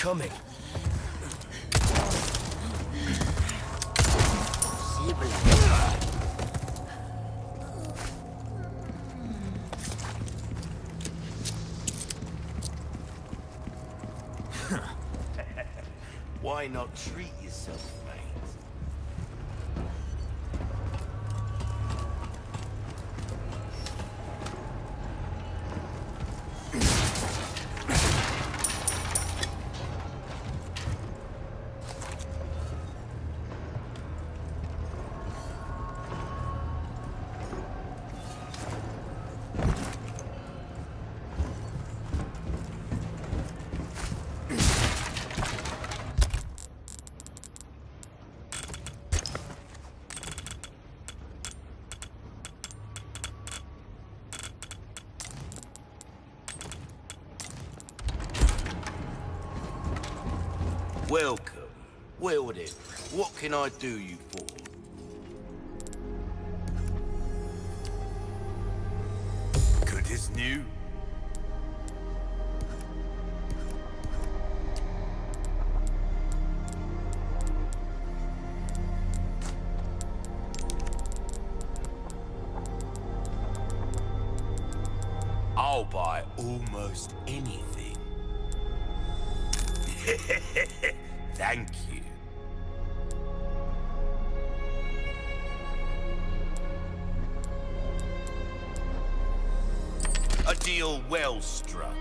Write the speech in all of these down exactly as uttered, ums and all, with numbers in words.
coming. Why not treat yourself, mate? Welcome. Well then, what can I do you for? Good as new. I'll buy almost anything. Thank you. A deal well struck.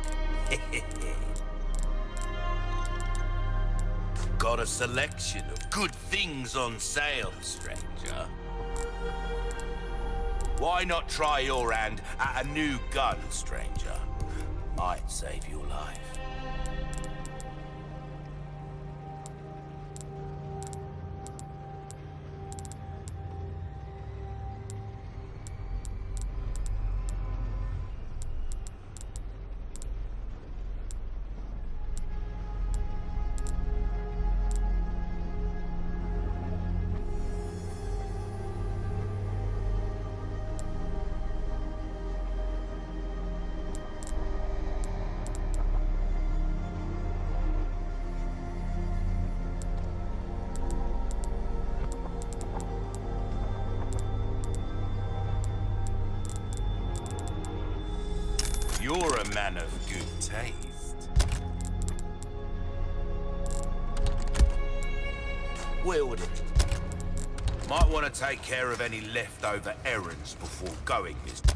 Got a selection of good things on sale, stranger. Why not try your hand at a new gun, stranger? Might save your life. You're a man of good taste. Well then, might want to take care of any leftover errands before going, mister.